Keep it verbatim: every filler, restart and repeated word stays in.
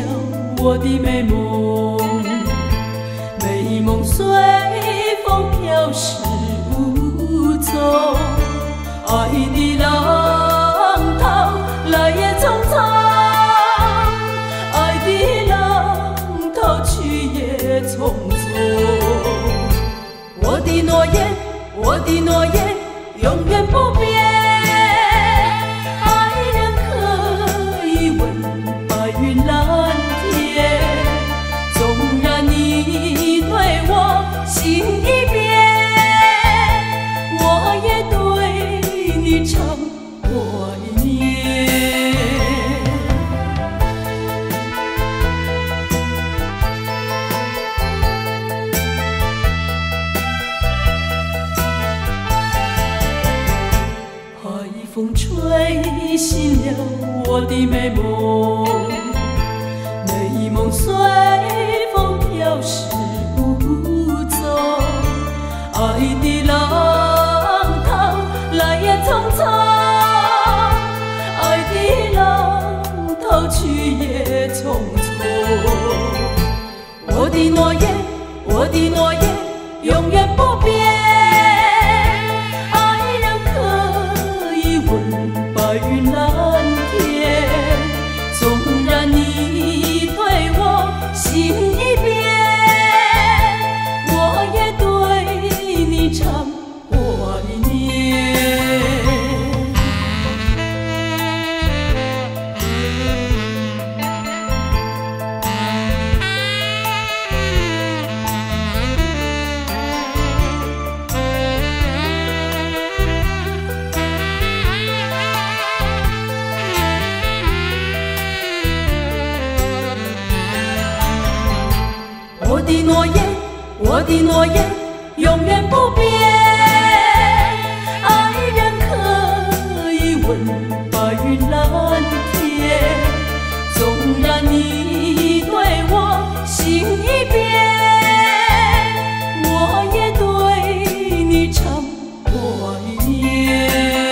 了我的美梦，美梦随风飘逝无踪，爱的浪涛来也匆匆，爱的浪涛去也匆匆。我的诺言，我的诺言，永远不变。爱人可以问白云蓝天，纵然你对我心已变，我也对你常怀念。海风吹醒了我的美梦，美梦随风飘逝无踪，爱的浪涛来也匆匆，爱的浪涛去也匆匆。我的诺言，我的诺言，永远不变。爱人可以问白云蓝天，纵然你对我心已变，我也对你常怀念。我的诺言，我的诺言，永远不变。爱人可以问白云蓝天，纵然你对我心已变，我也对你常怀念。